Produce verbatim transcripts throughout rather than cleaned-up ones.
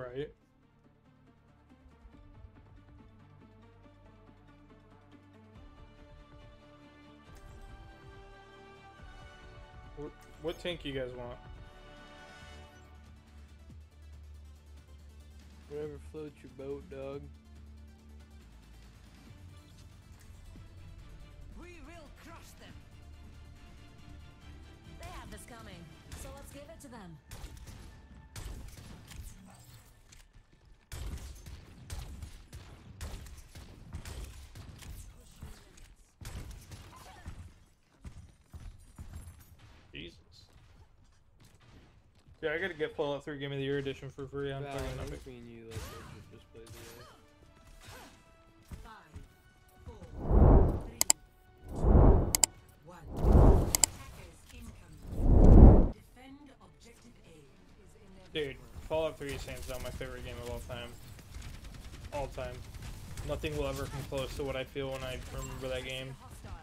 Right. What, what tank you guys want? Whatever floats your boat, dog. We will crush them. They have this coming, so let's give it to them. Jesus. Yeah, I gotta get Fallout three Game of the Year edition for free on Val, fucking I Epic. think me and you like to just play the. Five, four, three, two, one. Attackers incoming. Defend objective A. Dude, Fallout three is hands down my favorite game of all time. All time. Nothing will ever come close to what I feel when I remember that game.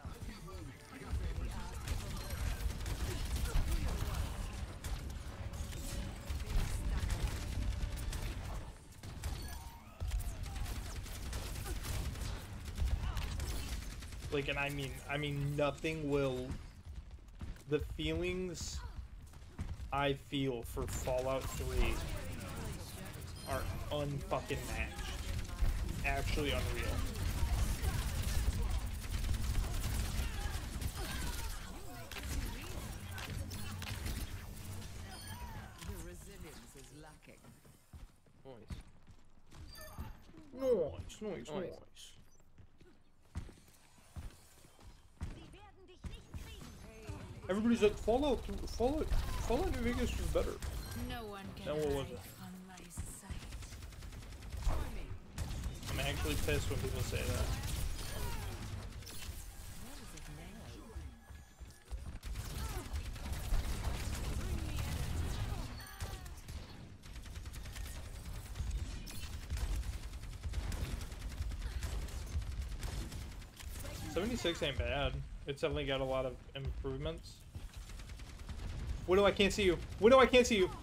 Like, and I mean, I mean, nothing will. The feelings I feel for Fallout three are unfucking matched. Actually unreal. The resilience is lacking. Nice, nice, nice, Nice. nice. Everybody's like Fallout, Fallout, Fallout New Vegas was better. No one can Then what was hide it? from my sight. I'm actually pissed when people say that. seventy-six ain't bad. It's definitely got a lot of improvements. Widow, I can't see you. Widow, I can't see you.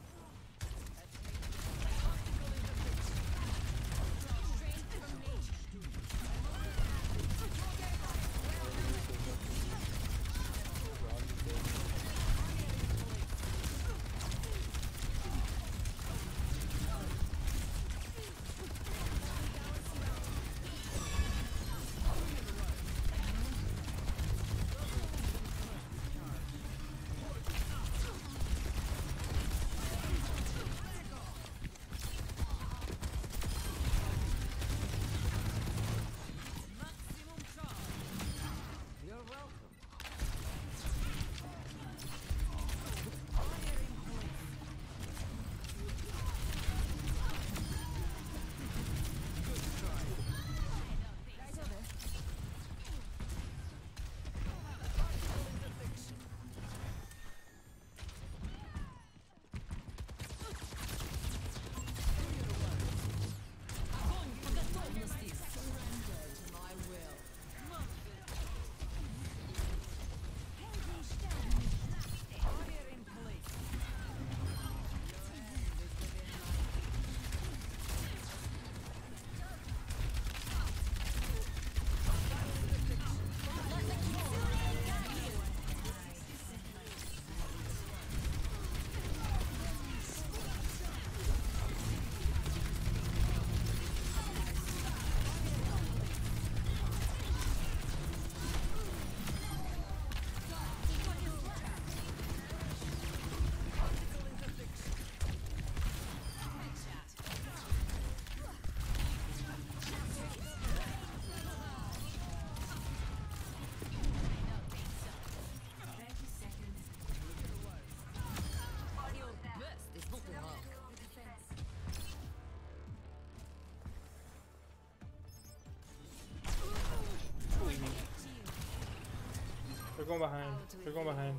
They're going behind. They're going behind.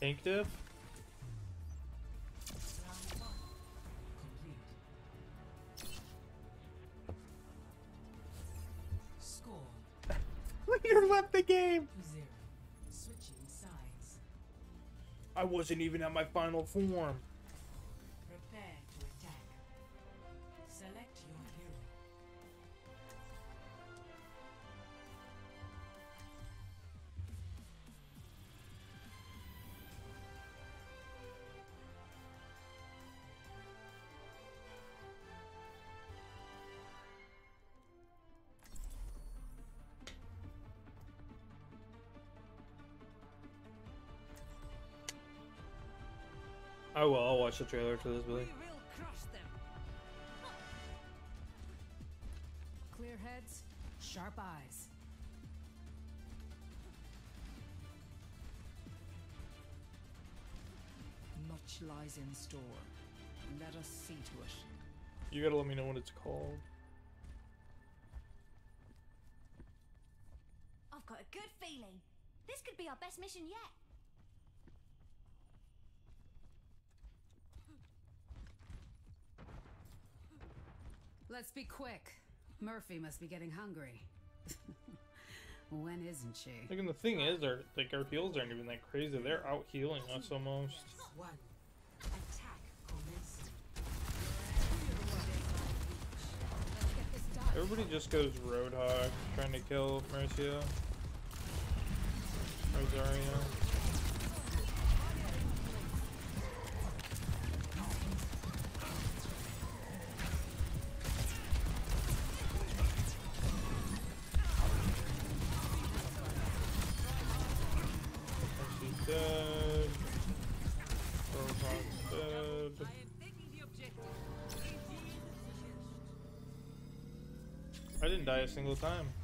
tank diff? Round one. Complete. Score You left the game! to zero. Switching sides. I wasn't even at my final form. Prepare to attack. Select your hero. I will. I'll watch the trailer to this, Billy. We will crush them. Clear heads, sharp eyes. Much lies in store. Let us see to it. You gotta let me know what it's called. I've got a good feeling. This could be our best mission yet. Let's be quick. Murphy must be getting hungry. When isn't she? Like, and the thing is, our like our heals aren't even that crazy. They're out healing us almost. One. Attack commencing. Let's get this done. Everybody just goes Roadhog, trying to kill Mercia. Rosario. She's dead. Roadhog's dead. I didn't die a single time.